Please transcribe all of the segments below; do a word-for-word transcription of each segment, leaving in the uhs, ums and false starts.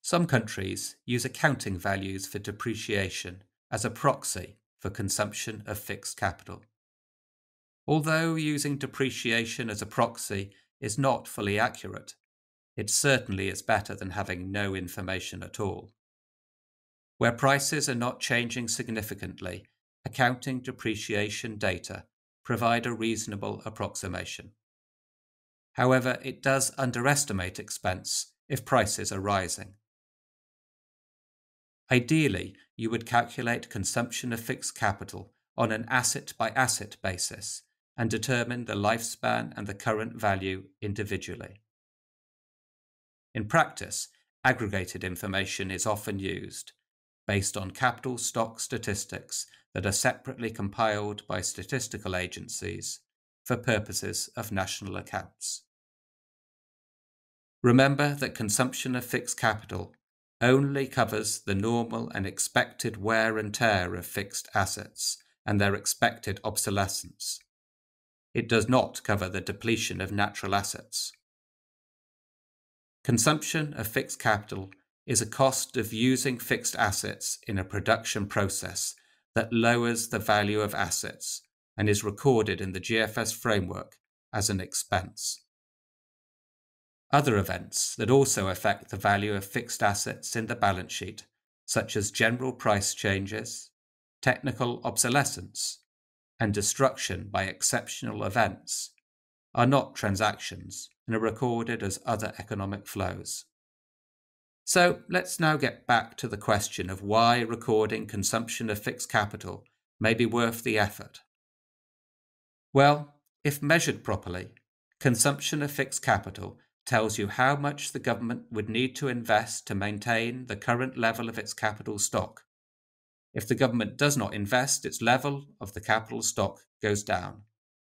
Some countries use accounting values for depreciation as a proxy for consumption of fixed capital. Although using depreciation as a proxy is not fully accurate, it certainly is better than having no information at all. Where prices are not changing significantly, accounting depreciation data provide a reasonable approximation. However, it does underestimate expense if prices are rising. Ideally, you would calculate consumption of fixed capital on an asset-by-asset basis and determine the lifespan and the current value individually. In practice, aggregated information is often used, based on capital stock statistics that are separately compiled by statistical agencies for purposes of national accounts. Remember that consumption of fixed capital only covers the normal and expected wear and tear of fixed assets and their expected obsolescence. It does not cover the depletion of natural assets. Consumption of fixed capital is a cost of using fixed assets in a production process that lowers the value of assets and is recorded in the G F S framework as an expense. Other events that also affect the value of fixed assets in the balance sheet, such as general price changes, technical obsolescence, and destruction by exceptional events, are not transactions and are recorded as other economic flows. So let's now get back to the question of why recording consumption of fixed capital may be worth the effort. Well, if measured properly, consumption of fixed capital tells you how much the government would need to invest to maintain the current level of its capital stock. If the government does not invest, its level of the capital stock goes down.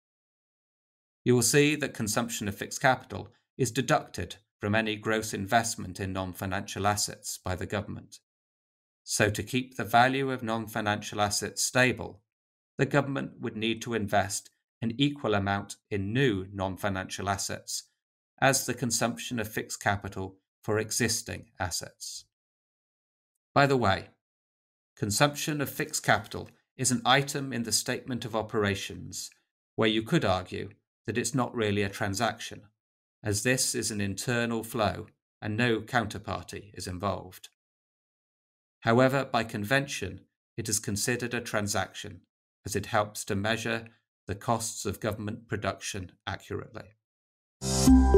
You will see that consumption of fixed capital is deducted from any gross investment in non-financial assets by the government. So to keep the value of non-financial assets stable, the government would need to invest an equal amount in new non-financial assets as the consumption of fixed capital for existing assets. By the way, consumption of fixed capital is an item in the statement of operations where you could argue that it's not really a transaction, as this is an internal flow and no counterparty is involved. However, by convention, it is considered a transaction as it helps to measure the costs of government production accurately.